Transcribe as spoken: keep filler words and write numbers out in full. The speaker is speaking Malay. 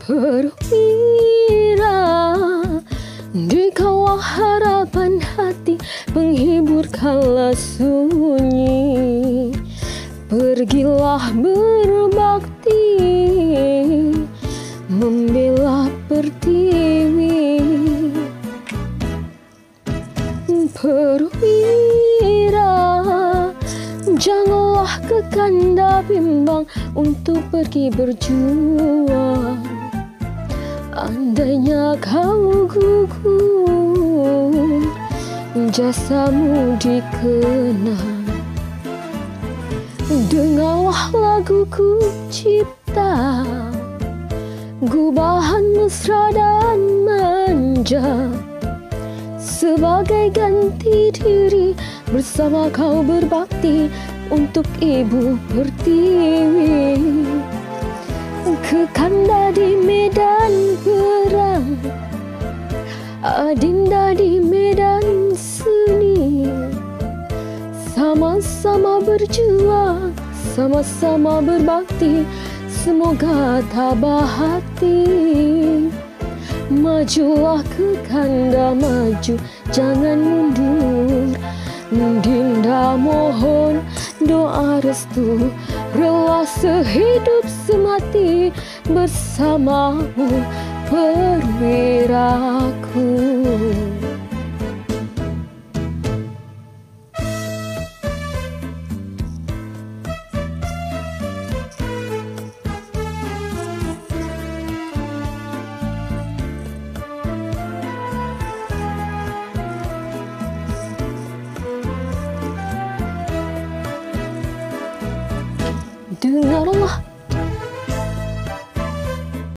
Perwira di kawah harapan hati, penghibur kala sunyi. Pergilah berbakti, membela pertiwi. Perwira, janganlah kekanda bimbang untuk pergi berjuang. Andainya kau gugur, jasamu dikenang. Dengarlah laguku cipta, gubahan mesra dan manja. Sebagai ganti diri, bersama kau berbakti untuk Ibu Pertiwi. Kekanda di medan perang, adinda di medan seni. Sama-sama berjuang, sama-sama berbakti, semoga tabah hati. Majulah kekanda, maju jangan mundur. Dinda mohon doa restu, rela sehidup semati bersamamu, perwiraku. Dengarlah